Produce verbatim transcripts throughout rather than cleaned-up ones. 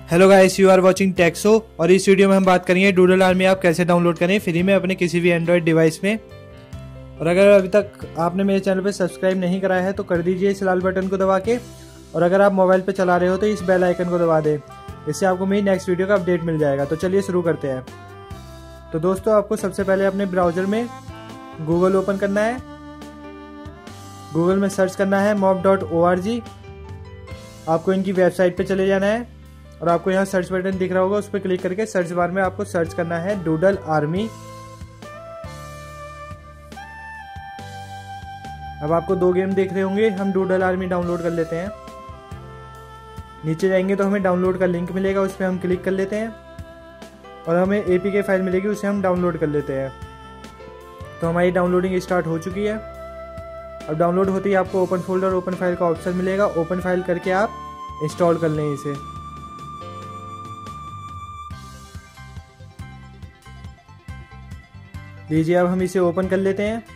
Hello guys, you are watching Texo और इस video में हम बात करेंगे डूडल आर्मी आप कैसे डाउनलोड करें फ्री में अपने किसी भी एंड्रॉयड डिवाइस में। और अगर अभी तक आपने मेरे चैनल पर सब्सक्राइब नहीं कराया है तो कर दीजिए इस लाल बटन को दबा के। और अगर आप मोबाइल पर चला रहे हो तो इस बेल आइकन को दबा दें, इससे आपको मेरी नेक्स्ट वीडियो का अपडेट मिल जाएगा। तो चलिए शुरू करते हैं। तो दोस्तों, आपको सबसे पहले अपने ब्राउजर में गूगल ओपन करना है। गूगल में सर्च करना है mob dot O R G. आपको इनकी वेबसाइट पे चले जाना है और आपको यहाँ सर्च बटन दिख रहा होगा, उस पर क्लिक करके सर्च बार में आपको सर्च करना है डूडल आर्मी। अब आपको दो गेम देख रहे होंगे, हम डूडल आर्मी डाउनलोड कर लेते हैं। नीचे जाएंगे तो हमें डाउनलोड का लिंक मिलेगा, उस पर हम क्लिक कर लेते हैं और हमें एपीके फाइल मिलेगी, उसे हम डाउनलोड कर लेते हैं। तो हमारी डाउनलोडिंग स्टार्ट हो चुकी है। अब डाउनलोड होते ही आपको ओपन फोल्डर ओपन फाइल का ऑप्शन मिलेगा, ओपन फाइल करके आप इंस्टॉल कर लें इसे। लीजिए, अब हम इसे ओपन कर लेते हैं।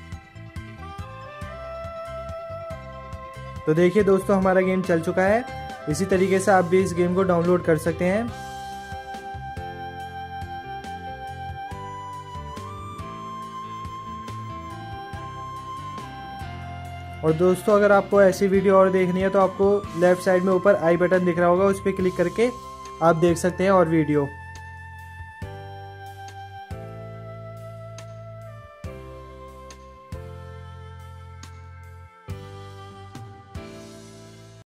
तो देखिए दोस्तों, हमारा गेम चल चुका है। इसी तरीके से आप भी इस गेम को डाउनलोड कर सकते हैं। और दोस्तों, अगर आपको ऐसी वीडियो और देखनी है तो आपको लेफ्ट साइड में ऊपर आई बटन दिख रहा होगा, उस पर क्लिक करके आप देख सकते हैं और वीडियो।